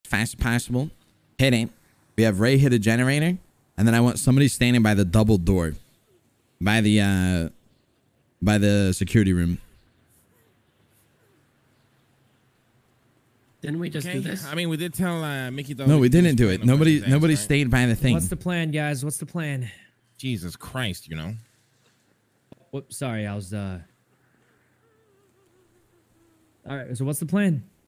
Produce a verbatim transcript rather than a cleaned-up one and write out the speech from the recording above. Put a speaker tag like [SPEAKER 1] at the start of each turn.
[SPEAKER 1] fast as possible. Hit it. We have Ray hit a generator. And then I want somebody standing by the double door. By the, uh, by the security room.
[SPEAKER 2] Didn't we just
[SPEAKER 3] okay.
[SPEAKER 2] do this?
[SPEAKER 3] I mean, we did tell uh, Mickey.
[SPEAKER 1] No, we didn't do it. Nobody, nobody
[SPEAKER 3] right?
[SPEAKER 1] stayed by the thing.
[SPEAKER 4] What's the plan, guys? What's the plan?
[SPEAKER 3] Jesus Christ, you know.
[SPEAKER 4] Whoops, sorry, I was, uh... All right, so what's the plan?